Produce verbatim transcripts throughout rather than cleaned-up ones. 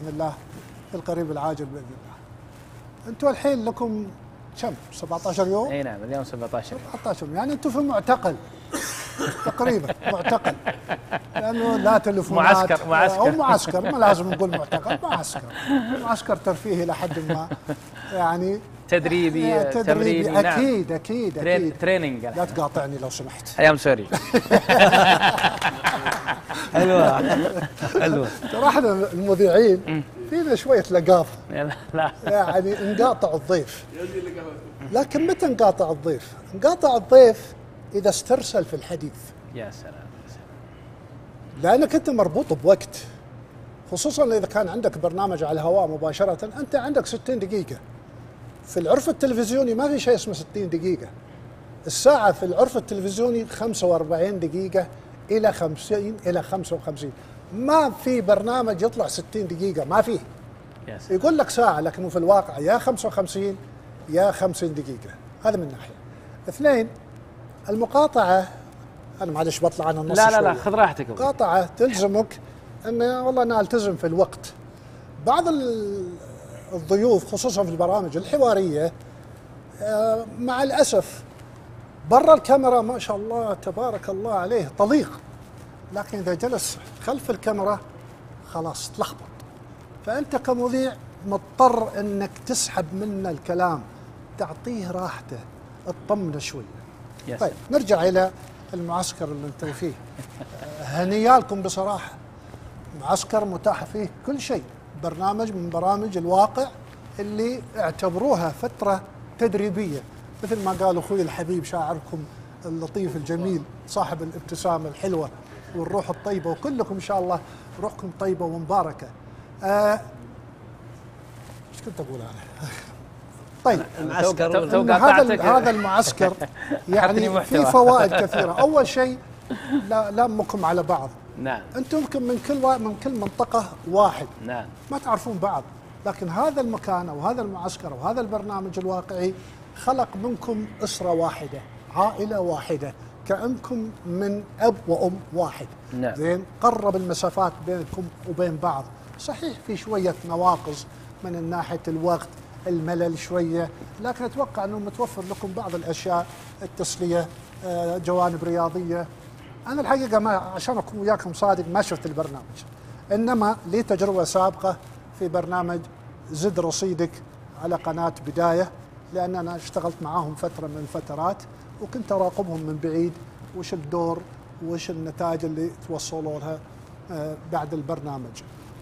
باذن الله في القريب العاجل باذن الله. انتم الحين لكم كم؟ سبعة عشر يوم؟ اي نعم اليوم سبعة عشر سبعة عشر يوم، يعني انتم في معتقل تقريبا معتقل، لانه لا تليفونات معسكر معسكر او معسكر، ما لازم نقول معتقل، معسكر معسكر ترفيهي لحد ما، يعني تدريبي تدريبي تمريني. اكيد نعم. اكيد اكيد تريننج. لا تقاطعني لو سمحت. اي ام سوري. حلوه حلوه. ترى احنا المذيعين فينا شويه لقافه، لا يعني نقاطع الضيف، لكن متى نقاطع الضيف؟ نقاطع الضيف اذا استرسل في الحديث. يا سلام يا سلام. لانك انت مربوط بوقت، خصوصا اذا كان عندك برنامج على الهواء مباشره، انت عندك ستين دقيقه. في العرف التلفزيوني ما في شيء اسمه ستين دقيقه. الساعه في العرف التلفزيوني خمسة وأربعين دقيقه الى خمسين الى خمسة وخمسين. ما في برنامج يطلع ستين دقيقه، ما فيه. يقول لك ساعه، لكنه في الواقع يا خمسة وخمسين يا خمسين دقيقه. هذا من ناحيه. اثنين، المقاطعه، انا معلش بطلع عن النص لا لا شوية. لا خذ راحتك. مقاطعه تلزمك ان والله انا التزم في الوقت. بعض الضيوف خصوصا في البرامج الحواريه مع الاسف برا الكاميرا ما شاء الله تبارك الله عليه طليق، لكن اذا جلس خلف الكاميرا خلاص تلخبط. فانت كمذيع مضطر انك تسحب منه الكلام، تعطيه راحته، تطمنه شويه. طيب نرجع الى المعسكر اللي انتم فيه. هنيالكم بصراحه، معسكر متاح فيه كل شيء، برنامج من برامج الواقع اللي اعتبروها فتره تدريبيه، مثل ما قال اخوي الحبيب شاعركم اللطيف الجميل صاحب الابتسامه الحلوه والروح الطيبه، وكلكم ان شاء الله روحكم طيبه ومباركه. آه ايش كنت اقول انا؟ طيب المعسكر هذا هذا المعسكر يعني في فوائد كثيره. اول شيء لا لامكم على بعض. نعم. انتم يمكن من كل من كل منطقه واحد. نعم. ما تعرفون بعض، لكن هذا المكان او هذا المعسكر او هذا البرنامج الواقعي خلق منكم اسره واحده، عائله واحده، كانكم من اب وام واحد. نعم. زين، قرب المسافات بينكم وبين بعض. صحيح في شويه نواقص من ناحيه الوقت، الملل شويه، لكن اتوقع انه متوفر لكم بعض الاشياء، التسليه، جوانب رياضيه. انا الحقيقه ما عشان اكون وياكم صادق ما شفت البرنامج، انما لي تجربه سابقه في برنامج زد رصيدك على قناه بدايه، لان انا اشتغلت معاهم فتره من الفترات وكنت اراقبهم من بعيد وش الدور وش النتائج اللي توصلوا لها بعد البرنامج.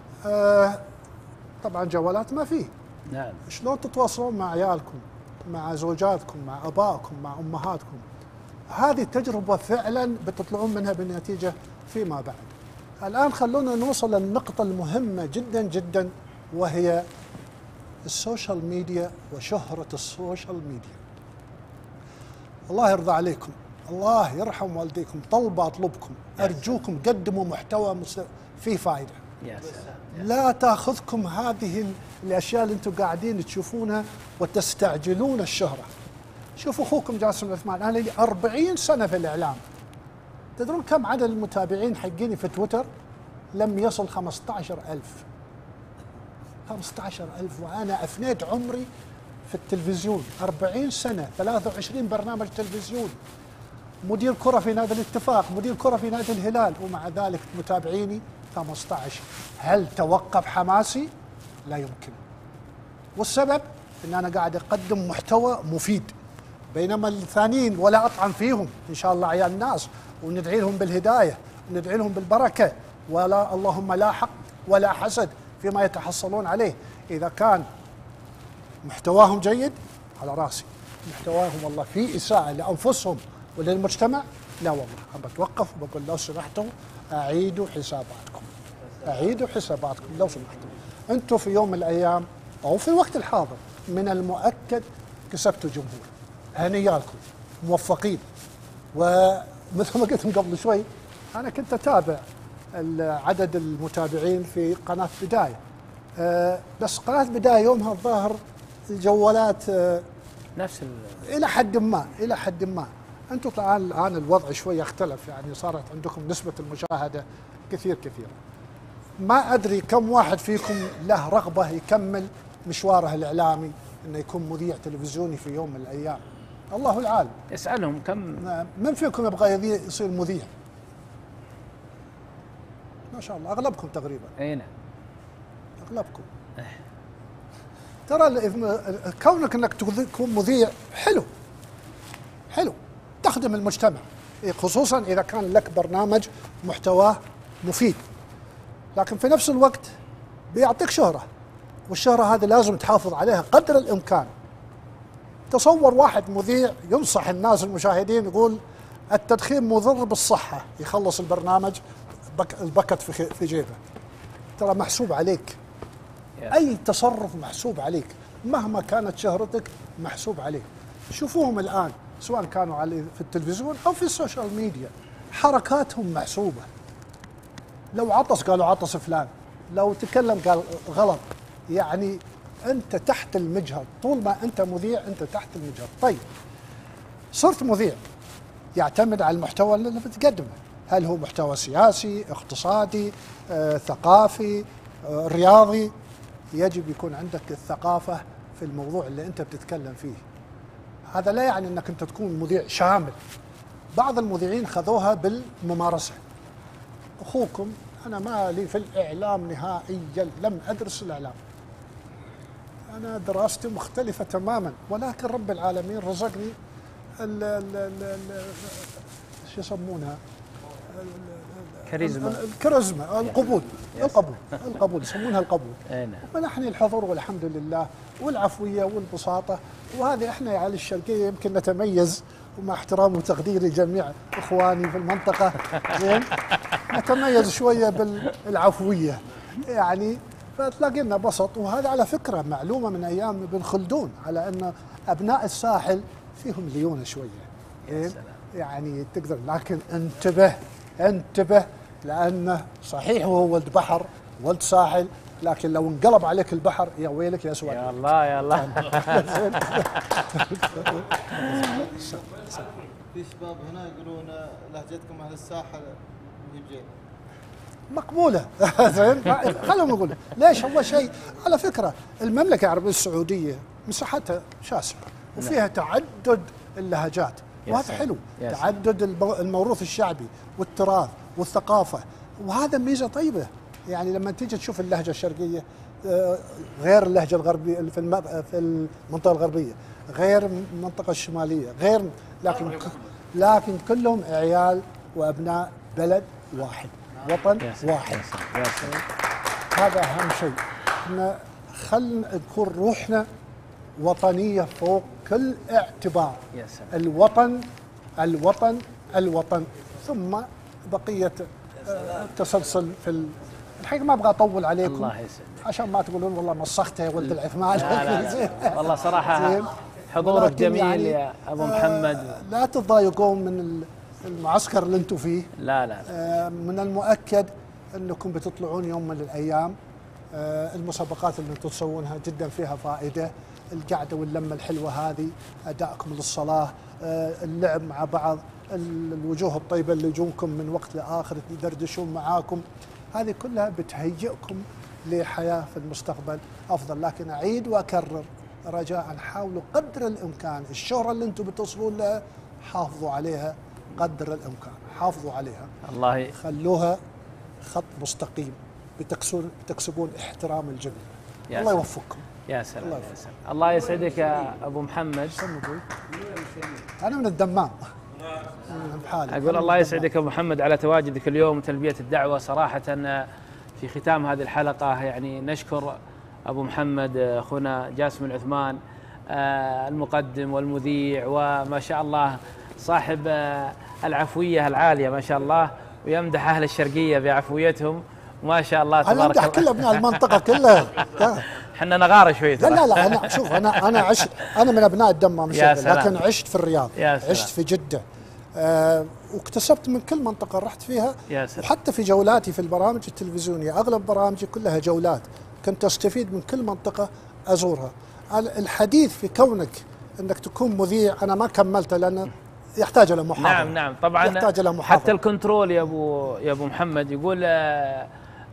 طبعا جوالات ما فيه. نعم. شلون تتواصلون مع عيالكم، مع زوجاتكم، مع ابائكم، مع امهاتكم؟ هذه تجربه فعلا بتطلعون منها بنتيجه فيما بعد. الان خلونا نوصل للنقطه المهمه جدا جدا، وهي السوشيال ميديا وشهره السوشيال ميديا. الله يرضى عليكم، الله يرحم والديكم، طلب اطلبكم، ارجوكم قدموا محتوى فيه فائده. يا سلام. لا تاخذكم هذه الاشياء اللي انتم قاعدين تشوفونها وتستعجلون الشهره. شوفوا اخوكم جاسم العثمان، انا لي أربعين سنه في الاعلام. تدرون كم عدد المتابعين حقيني في تويتر؟ لم يصل خمسة عشر ألف. خمسة عشر ألف، وانا افنيت عمري في التلفزيون أربعين سنه، ثلاثة وعشرين برنامج تلفزيون، مدير كره في نادي الاتفاق، مدير كره في نادي الهلال، ومع ذلك متابعيني خمسة عشر. هل توقف حماسي؟ لا يمكن. والسبب ان انا قاعد اقدم محتوى مفيد، بينما الثانيين ولا اطعن فيهم، ان شاء الله عيال الناس، وندعي لهم بالهدايه، وندعي لهم بالبركه، ولا اللهم لا حق ولا حسد فيما يتحصلون عليه. اذا كان محتواهم جيد على راسي، محتواهم والله في اساءه لانفسهم وللمجتمع، لا والله بتوقف وبقول لو سمحتوا اعيدوا حساباتكم، اعيدوا حساباتكم لو سمحتوا. انتم في يوم من الايام او في الوقت الحاضر من المؤكد كسبتوا جمهور. هنيالكم، موفقين. ومثل ما قلت قبل شوي، انا كنت اتابع عدد المتابعين في قناه بدايه، أه بس قناه بدايه يومها الظاهر الجوالات أه نفس الى حد ما الى حد ما. انتم الان الان الوضع شويه اختلف، يعني صارت عندكم نسبه المشاهده كثير كثيره. ما ادري كم واحد فيكم له رغبه يكمل مشواره الاعلامي انه يكون مذيع تلفزيوني في يوم من الايام. الله العالم. اسالهم كم. من فيكم يبغى يذيع- يصير مذيع؟ ما شاء الله اغلبكم تقريبا. اي نعم. اغلبكم. ترى ال- كونك انك تكون مذيع حلو. حلو. تخدم المجتمع، خصوصا اذا كان لك برنامج محتواه مفيد. لكن في نفس الوقت بيعطيك شهرة، والشهرة هذه لازم تحافظ عليها قدر الإمكان. تصور واحد مذيع ينصح الناس المشاهدين يقول التدخين مضر بالصحة، يخلص البرنامج بك البكت في خ- في جيبه. ترى محسوب عليك، أي تصرف محسوب عليك، مهما كانت شهرتك محسوب عليك. شوفوهم الآن سواء كانوا على في التلفزيون أو في السوشيال ميديا، حركاتهم محسوبة. لو عطس قالوا عطس فلان، لو تكلم قال غلط. يعني أنت تحت المجهر، طول ما أنت مذيع أنت تحت المجهر. طيب صرت مذيع، يعتمد على المحتوى اللي بتقدمه، هل هو محتوى سياسي، اقتصادي، آه، ثقافي، آه، رياضي. يجب يكون عندك الثقافة في الموضوع اللي أنت بتتكلم فيه. هذا لا يعني أنك أنت تكون مذيع شامل. بعض المذيعين خذوها بالممارسة. أخوكم أنا ما لي في الإعلام نهائيا، لم أدرس الإعلام، أنا دراستي مختلفة تماما، ولكن رب العالمين رزقني ال ال ال ال شو يسمونها؟ كاريزما. الكاريزما، القبول، القبول، القبول يسمونها القبول. اي نعم. منحني الحضور والحمد لله، والعفوية والبساطة، وهذه احنا يا علي الشرقية يمكن نتميز، ومع احترامي وتقديري لجميع اخواني في المنطقة، زين، نتميز شوية بالعفوية يعني، فتلاقينا بسط. وهذا على فكرة معلومة من ايام ابن خلدون على ان ابناء الساحل فيهم ليونة شوية. يا سلام. يعني تقدر، لكن انتبه انتبه، لانه صحيح هو ولد بحر ولد ساحل، لكن لو انقلب عليك البحر يا ويلك يا سواد. يا الله يا الله. في شباب هنا يقولون لهجتكم اهل الساحل وجه مقبوله. زين، خلهم يقولوا ليش. اول شيء على فكره المملكه العربيه السعوديه مساحتها شاسعه وفيها تعدد اللهجات، وهذا حلو. تعدد الب- الموروث الشعبي والتراث والثقافه، وهذا ميزه طيبه. يعني لما تيجي تشوف اللهجه الشرقيه آه، غير اللهجه الغربيه اللي في الم- في المنطقه الغربيه، غير المنطقه الشماليه، غير، لكن ك- لكن كلهم عيال وابناء بلد واحد، وطن يا سلام. واحد. يا سلام. يا سلام. هذا اهم شيء. احنا خلنا تكون روحنا وطنيه فوق كل اعتبار. يا سلام. الوطن الوطن الوطن، ثم بقيه آه، التسلسل في ال... الحقيقه ما ابغى اطول عليكم الله يسعدك. عشان ما تقولون والله مسخته يا ولد العثمان. لا لا لا. والله صراحة زين. حضورك ولكن جميل يعني يا أبو آه، محمد. لا تتضايقون من ال- المعسكر اللي انتم فيه. لا لا لا. آه، من المؤكد انكم بتطلعون يوم من الايام. آه، المسابقات اللي انتم تسوونها جدا فيها فائده، القعده واللمه الحلوه هذه، ادائكم للصلاه، آه، اللعب مع بعض، ال- الوجوه الطيبه اللي يجونكم من وقت لاخر يدردشون معاكم، هذه كلها بتهيئكم لحياه في المستقبل افضل. لكن اعيد واكرر رجاء حاولوا قدر الامكان الشهره اللي انتم بتصلون لها حافظوا عليها قدر الامكان، حافظوا عليها، الله ي... خلوها خط مستقيم، بتكسون بتكسبون احترام الجميع. يا الله سلام. يوفقكم. يا سلام. الله يا سلام. الله يسعدك يا أبو محمد. انا من الدمام. أنا بحالي. أقول الله يسعدك أبو محمد على تواجدك اليوم وتلبية الدعوة. صراحة في ختام هذه الحلقة يعني نشكر أبو محمد أخونا جاسم العثمان آه، المقدم والمذيع، وما شاء الله صاحب آه، العفوية العالية ما شاء الله، ويمدح أهل الشرقية بعفويتهم ما شاء الله انا تبارك امدح الله. كل ابناء المنطقه كلها. احنا نغارة شوي لا ترى. لا لا انا شوف، انا انا عشت، انا من ابناء الدمام يا الشرقي، سلام. لكن عشت في الرياض، يا سلام. عشت في جده، آه واكتسبت من كل منطقه رحت فيها. يا سلام. وحتى في جولاتي في البرامج التلفزيونيه اغلب برامجي كلها جولات، كنت استفيد من كل منطقه ازورها. الحديث في كونك انك تكون مذيع انا ما كملته لانه يحتاج الى محاضره. نعم نعم طبعا. يحتاج الى محاضره. حتى الكنترول يا ابو يا ابو محمد يقول آه،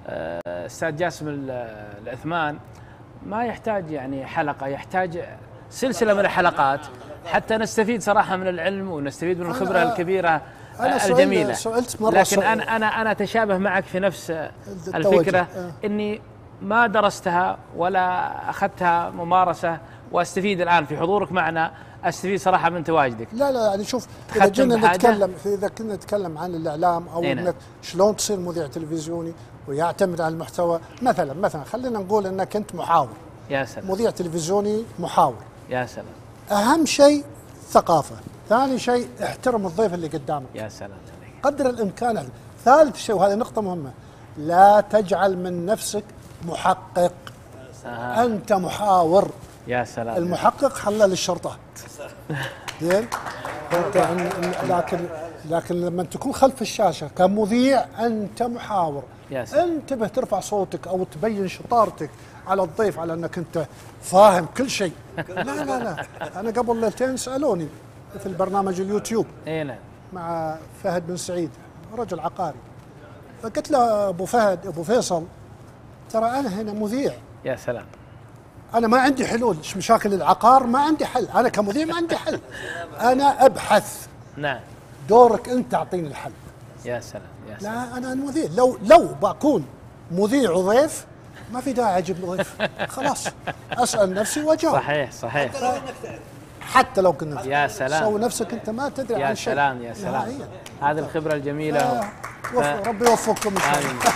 أستاذ جاسم العثمان ما يحتاج يعني حلقة، يحتاج سلسلة من الحلقات حتى نستفيد صراحة من العلم ونستفيد من الخبرة الكبيرة أنا الجميلة. سئلت مرة لكن سؤال أنا أنا أنا أتشابه معك في نفس الفكرة، إني ما درستها ولا أخذتها ممارسة، واستفيد الآن في حضورك معنا، استفيد صراحة من تواجدك. لا لا يعني شوف، إذا جينا نتكلم إذا كنا نتكلم عن الإعلام أو إنك شلون تصير مذيع تلفزيوني ويعتمد على المحتوى، مثلا مثلا خلينا نقول إنك أنت محاور. يا سلام. مذيع تلفزيوني محاور. يا سلام. أهم شيء ثقافة، ثاني شيء احترم الضيف اللي قدامك. يا سلام. قدر الإمكان. ثالث شيء، وهذه نقطة مهمة، لا تجعل من نفسك محقق. آه. أنت محاور. يا سلام. المحقق حلل الشرطة. زين. لكن لكن لما تكون خلف الشاشة كمذيع أنت محاور. يا سلام. انتبه ترفع صوتك أو تبين شطارتك على الضيف على أنك أنت فاهم كل شيء. لا لا لا، أنا قبل ليلتين سألوني في البرنامج اليوتيوب. اي نعم. مع فهد بن سعيد رجل عقاري، فقلت له أبو فهد أبو فيصل ترى أنا هنا مذيع. يا سلام. أنا ما عندي حلول، إيش مشاكل العقار ما عندي حل، أنا كمذيع ما عندي حل، أنا أبحث. نعم. دورك أنت تعطيني الحل. يا سلام. يا سلام. لا أنا مذيع، لو لو بكون مذيع وضيف ما في داعي أجيب ضيف، خلاص أسأل نفسي وأجاوب. صحيح صحيح. حتى لو كنا. يا سلام. سوي نفسك أنت ما تدري عن شيء. يا سلام. يا سلام. هذه الخبرة الجميلة. آه. ف... ربي يوفقكم إن شاء الله.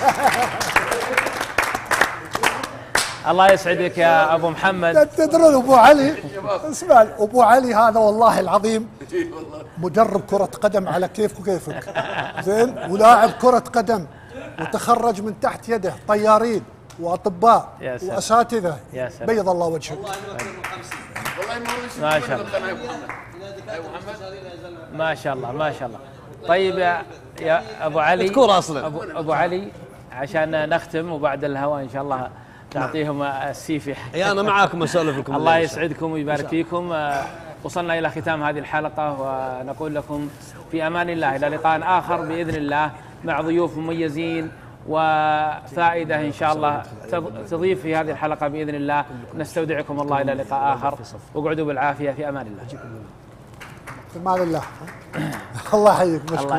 الله يسعدك يا أبو محمد. تدرون أبو علي، اسمع، أبو علي هذا والله العظيم مدرب كرة قدم على كيفك وكيفك، زين، ولاعب كرة قدم وتخرج من تحت يده طيارين وأطباء وأساتذة. بيض الله وجهك. ما شاء الله. ما شاء الله ما شاء الله. طيب يا, يا أبو علي، أبو, أبو علي عشان نختم وبعد الهواء إن شاء الله نعطيهم السيفي. يا أنا معاكم أسولف لكم. الله يسعدكم ويبارك فيكم. وصلنا إلى ختام هذه الحلقة ونقول لكم في أمان الله، إلى لقاء آخر بإذن الله مع ضيوف مميزين وفائدة إن شاء الله تضيف في هذه الحلقة بإذن الله. نستودعكم الله إلى لقاء آخر، واقعدوا بالعافية في أمان الله. في أمان الله. الله يحييك. مشكور.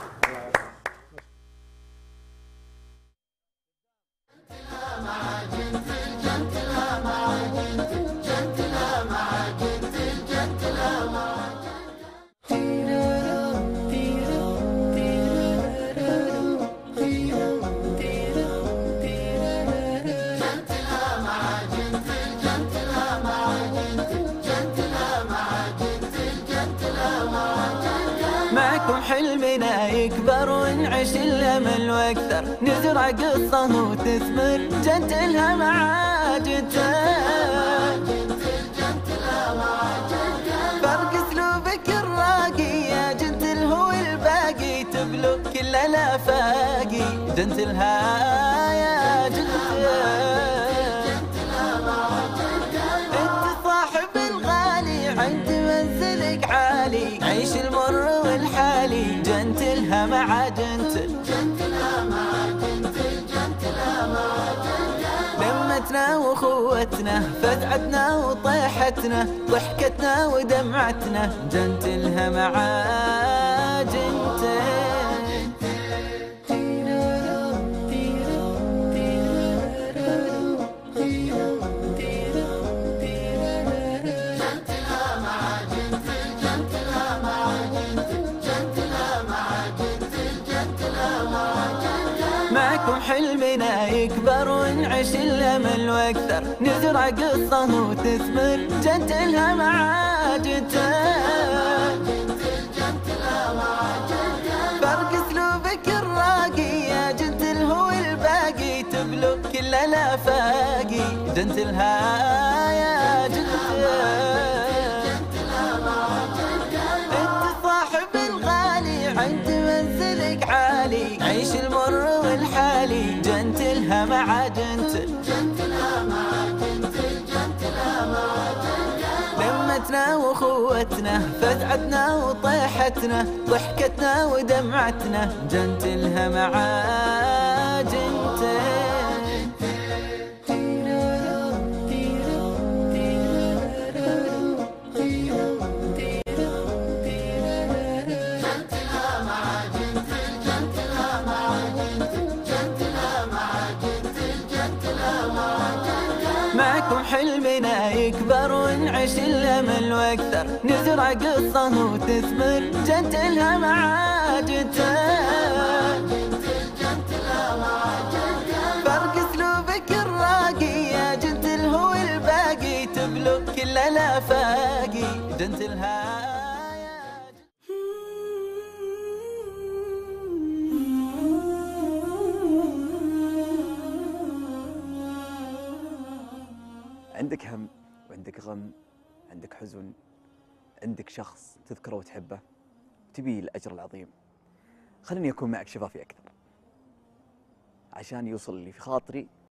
حلمنا يكبر ونعيش الأمل واكثر، نزرع قصة وتثمر جنتلها مع جنتل. فرق اسلوبك الراقي يا جنتل هو الباقي، تبلغ كل الافاقي جنتلها يا جنتل. انت صاحب الغالي عند منزلك عالي، عيش المر والحالي جنتلها مع جنتل. لمتنا واخوتنا فزعتنا وطيحتنا ضحكتنا ودمعتنا جنتلها مع جنتل. معكم حلمنا يكبر ونعيش الأمل واكثر، نزرع قصة وتثمر جنتلها مع جنتل. فرق اسلوبك الراقي يا جنتل هو الباقي، تبلغ كل الافاقي جنتلها يا جنتل. انت صاحب الغالي عند منزلك عالي، عيش المر والحالي جنتلها مع جنتل. لمتنا واخوتنا فزعتنا وطيحتنا ضحكتنا ودمعتنا جنتلها مع جنتل. معكم حلمنا يكبر ونعيش الأمل وأكثر، نزرع قصة وتثمر جنتلها مع جنتل. فرق أسلوبك الراقي يا جنتل هو الباقي، تبلغ كل الآفاقي جنتلها. عندك هم وعندك غم، عندك حزن، عندك شخص تذكره وتحبه وتبي الأجر العظيم، خليني أكون معك شفافي أكثر عشان يوصل اللي في خاطري